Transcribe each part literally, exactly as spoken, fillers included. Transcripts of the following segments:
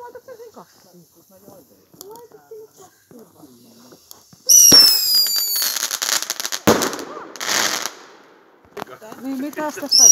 laitat sen sen kassiin. Laitat sinne kassiin vaan. Niin, mitäs tässä?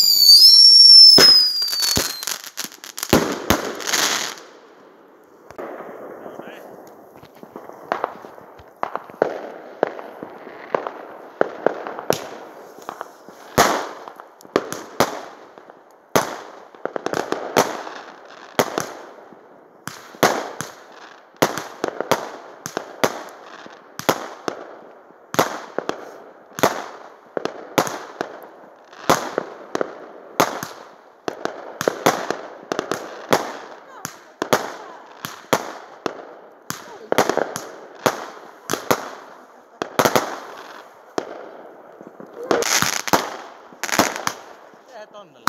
Tonnella.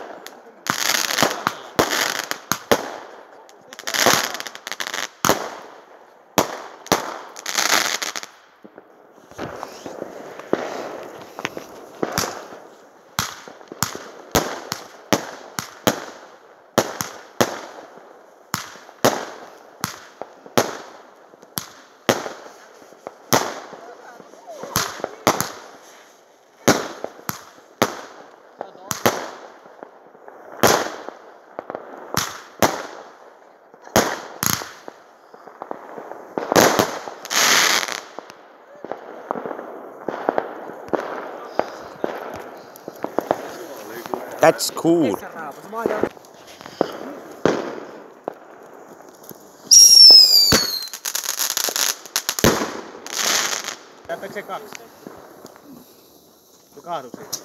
That's cool. Käyttääkö se kaksi? Se kaadu siitä.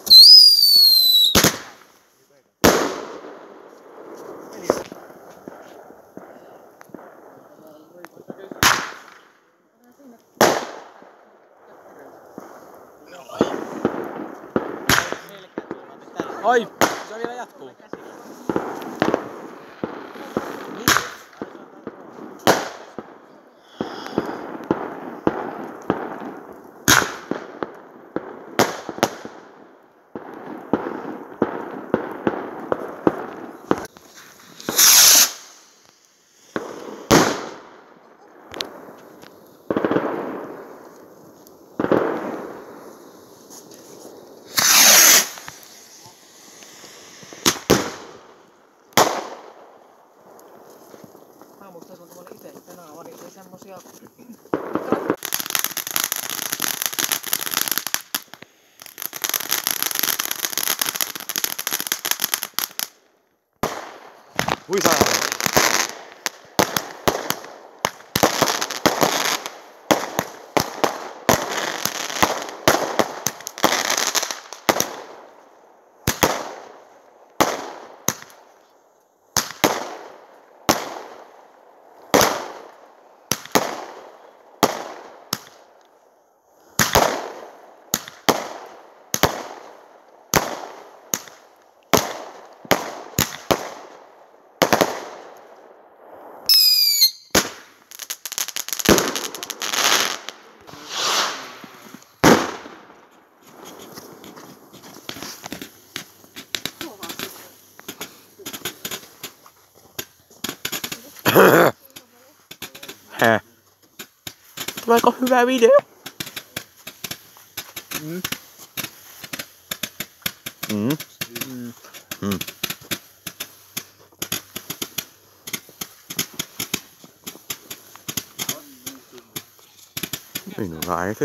Oi! Se vielä jatkuu. Mutta se on tuolla itse tänään oli semmosia... Huisaa! Hä? Tuleeko hyvä video? Mm. Mm. Mm. Mm. Minulla ainakin.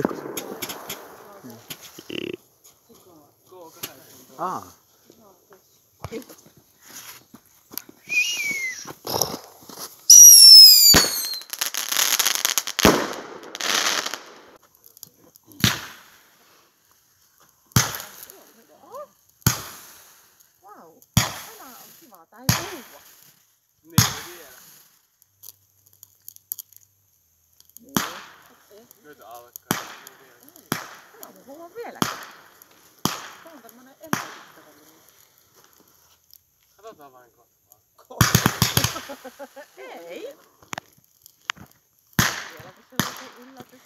Ah. Vau, tämä on kiva, tää ei puhua. Niin, vielä. Niin. Nyt alkaa. Tämä on puhua vieläkin. Tämä on tämmönen eläintävällinen. Katsotaan vain kohtaa. Ei. Vieläkin se on joku yllätys.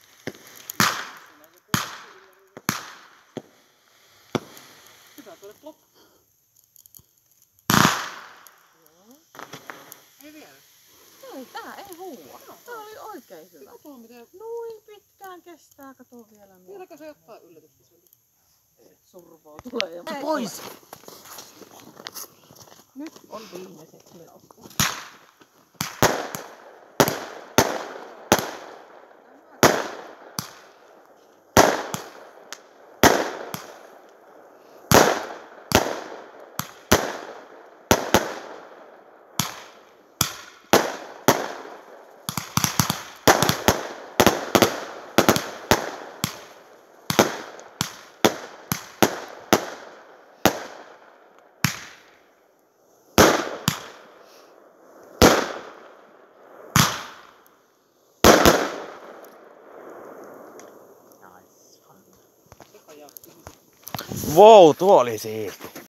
Pitää tuoda loppu. Joo. Ei vielä. Ei, tää ei huua. Tää oli oikein hyvä. Kato miten... Noin pitkään kestää, kato vielä. Vieläkö se ottaa yllätystä sen? Survoo tulee ja... Pois! Nyt on viimeiset leuhkut. Wow, tuo oli siisti.